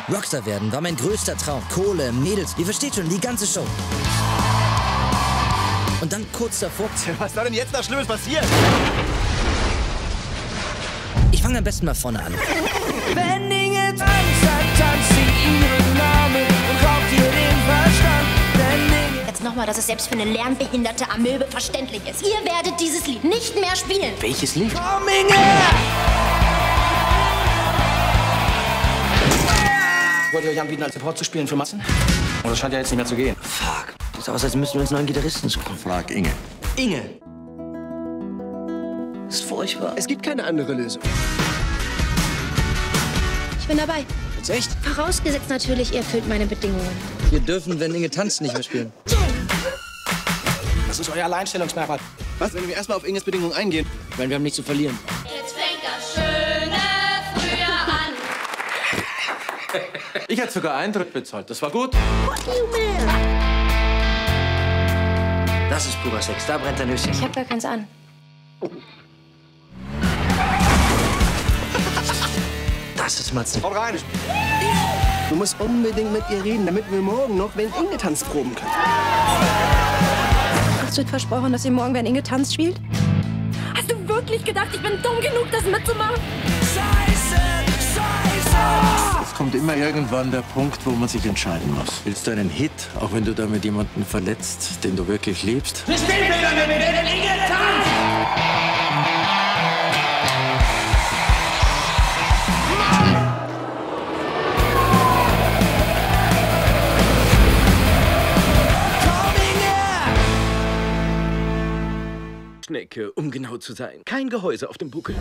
Rockstar werden war mein größter Traum. Kohle, Mädels, ihr versteht schon, die ganze Show. Und dann kurz davor... Was soll denn jetzt noch Schlimmes passieren? Ich fange am besten mal vorne an. Wenn Inge tanzt, tanzt sie ihren Namen und raubt ihr den Verstand. Jetzt nochmal, dass es selbst für eine lernbehinderte Amöbe verständlich ist. Ihr werdet dieses Lied nicht mehr spielen. Welches Lied? Komm, Inge! Wollt ihr euch anbieten, als Support zu spielen für Massen? Und das scheint ja jetzt nicht mehr zu gehen. Fuck. Sieht aus, als müssten wir uns einen neuen Gitarristen suchen. Frag Inge. Inge. Ist furchtbar. Es gibt keine andere Lösung. Ich bin dabei. Jetzt echt? Vorausgesetzt natürlich, ihr erfüllt meine Bedingungen. Wir dürfen, wenn Inge tanzt, nicht mehr spielen. Das ist euer Alleinstellungsmerkmal. Was, wenn wir erstmal auf Inges Bedingungen eingehen? Weil wir haben nichts zu verlieren. Jetzt fängt das schöne Frühjahr an. Ich hätte sogar Eintritt bezahlt. Das war gut. Das ist purer Sex. Da brennt dein Nüsschen. Ich hab gar keins an. Das ist Matzen. Haut rein! Du musst unbedingt mit ihr reden, damit wir morgen noch wenn Inge tanzt proben können. Hast du versprochen, dass ihr morgen, wenn Inge tanzt, spielt? Hast du wirklich gedacht, ich bin dumm genug, das mitzumachen? Scheiße, Scheiße! Es kommt immer irgendwann der Punkt, wo man sich entscheiden muss. Willst du einen Hit, auch wenn du damit jemanden verletzt, den du wirklich liebst? Wir stehen wieder mit Inge tanzt! Schnecke, um genau zu sein. Kein Gehäuse auf dem Buckel.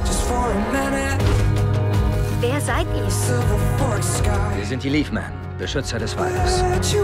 Wer seid ihr? Wir sind die Leafman, Beschützer des Waldes.